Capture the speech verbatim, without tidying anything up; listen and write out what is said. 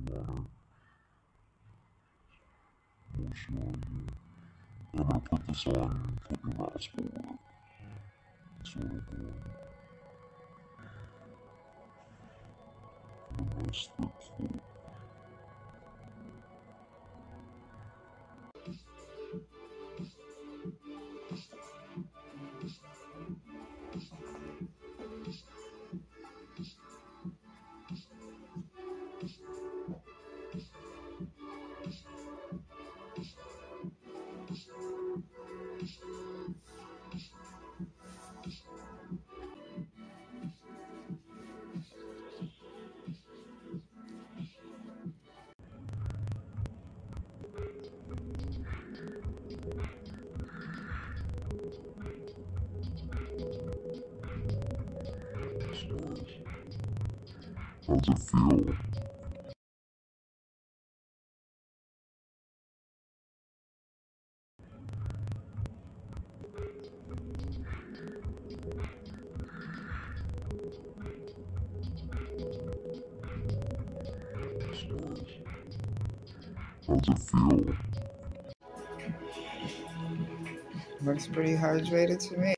on it. Motion on here. And I'm going to put this on and put your mouse forward. Sort of going. A nice thick coat. How's it feel? How's it feel? Looks pretty hydrated to me.